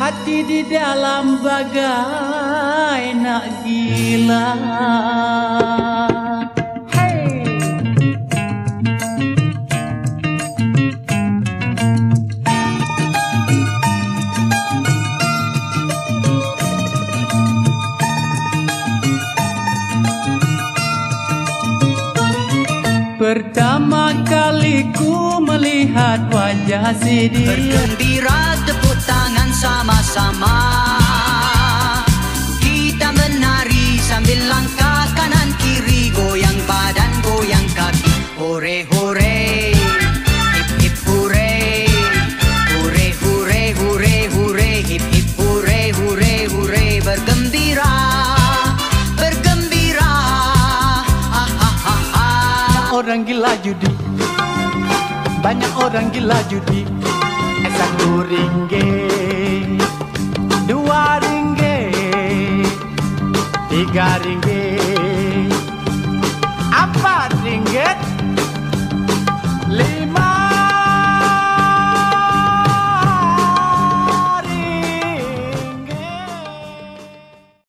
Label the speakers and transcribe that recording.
Speaker 1: hati di dalam bagai nak gila. Pertama kali ku melihat wajah si dia,
Speaker 2: bergembira tepuk tangan sama-sama. Kita menari sambil langkah kanan kiri, goyang badan, goyang kaki. Hore hore, hip hip hore, hore hore hore hore, hip hip hore hore hore. Bergembira, bergembira, ha ha ha ha.
Speaker 1: Orang gila judi, banyak orang gila judi. 1 ringgit